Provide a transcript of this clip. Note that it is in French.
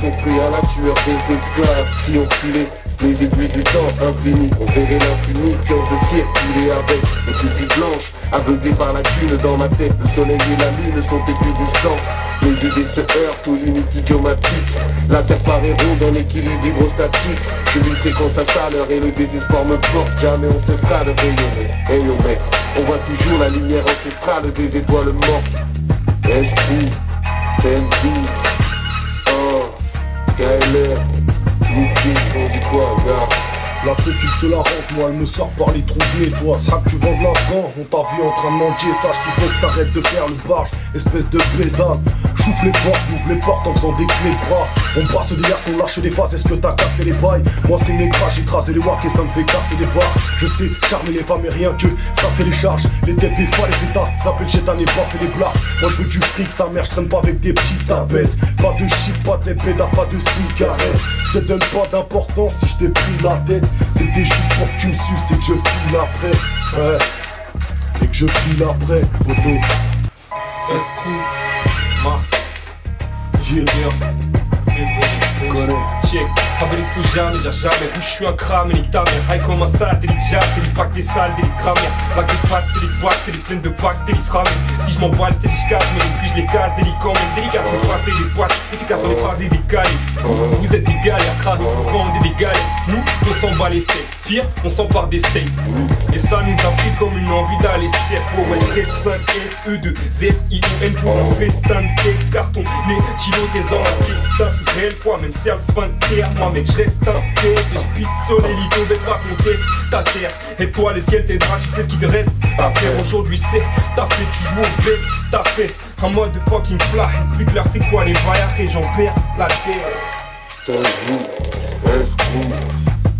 construit à la sueur des esclaves. Si on filait les aiguilles du temps infini, on verrait l'infini qui ont de circuler avec les pupilles blanches, aveuglées par la thune dans ma tête. Le soleil et la lune sont équidistants. Mes idées se heurtent aux limites idiomatiques. La terre paraît ronde en équilibre hydrostatique. Je lui fréquence à sa l'heure et le désespoir me porte. Jamais on cessera de rayonner. Hey yo mec, on voit toujours la lumière ancestrale des étoiles mortes. Esprit, Selvi, KLR, Lucky, on dit quoi, gars? La tête il se la rentre, moi elle me sort par les trous de nez. Toi, sac tu vends de l'afghan, on t'a vu en train de mendier. Sache qu'il faut que t'arrêtes de faire le barge, espèce de pédale. J'ouvre les portes, j'ouvre les portes en faisant des clés de bras. On passe des garçons, lâche des phases, est-ce que t'as capté les bails? Moi c'est Negra, j'écrase les wacks et ça me fait casser des barres. Je sais charmer les femmes et rien que ça télécharge. Les TP, les pétas, s'appelle Chétan et pas fait les blagues. Moi je veux du fric, sa mère, je traîne pas avec des petites tapettes. Pas de shit, pas de zépéda, pas de cigarettes. Je te donne pas d'importance si je t'ai pris la tête. C'était juste pour que tu me suces et que je file après. Ouais, et que je file après, poteau. Escrew, Mars, Gilbers, check. Fabrice faut jamais dire jamais. Où je suis un crame, nique ta mère. High comme un satellite, j'appelle pack des sales, des grammaires. Vague des pattes, des boîtes, des pleines de bactéries se ramènent. Si je m'emballe, c'est des casse, mais puis je les casse, délicats, même délicats, c'est face des boîtes, efficaces dans les phrases et des calés. Vous êtes des galères, cramer, vous vendez des galères. Nous, on s'en bat les steaks. Pire, on s'empare des steaks. Et ça nous a pris comme une envie d'aller faire pour S7-5-SE2 Z-I-O-N pour un festin de texte. Carton, né, chilo, t'es dans la tête. C'est un réel poids, même si elle se fin de terre. Moi mec, je reste un tête et je pisse sur les litos, baisse pas qu'on teste ta terre. Et toi, les ciels t'aidera, tu sais ce qu'il te reste à faire aujourd'hui, c'est t'as fait, tu joues au best, t'as fait un mode de fucking plat. Plus clair, c'est quoi les baillards et j'en perds la terre. Selvi, Escrew,